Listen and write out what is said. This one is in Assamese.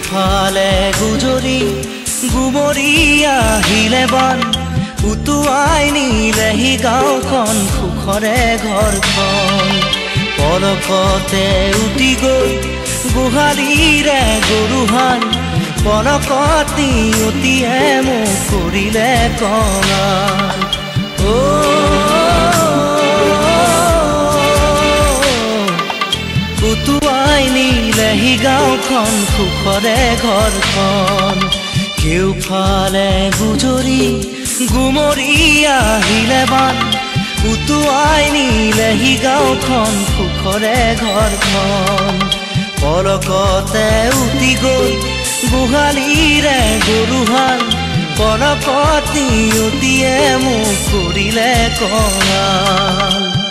কেউফালে গুজৰি গুমৰি আহিলে বান উটুৱাই নিলেহি গাঁওখন সুখৰে ঘৰখন পলকতে উটি গৈ গোহালিৰে গৰুহাল পলকতি অতিয়ে মোক কৰিলে কঙাল উটুৱাই নিলেহি গাঁওখন সুখৰে ঘৰখন কেউফালে গুজৰি গুমৰি আহিলে বান উটুৱাই নিলেহি গাঁওখন সুখৰে ঘৰখন পলকতে উটি গৈ গোহালিৰে গৰুহাল পলকতি অতিয়ে মোক কৰিলে কঙাল